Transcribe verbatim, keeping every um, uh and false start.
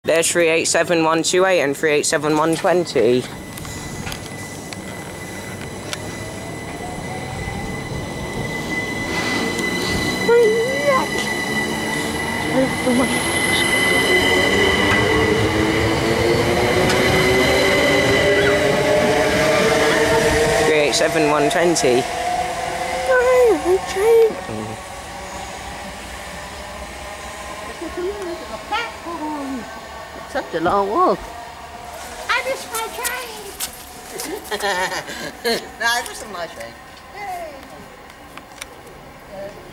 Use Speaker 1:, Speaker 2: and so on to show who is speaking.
Speaker 1: There's three eight seven one two eight and three eight seven one two zero. three eight seven one two zero.
Speaker 2: Such a long walk.
Speaker 3: I missed my train.
Speaker 2: No, I missed my train.
Speaker 3: Yay.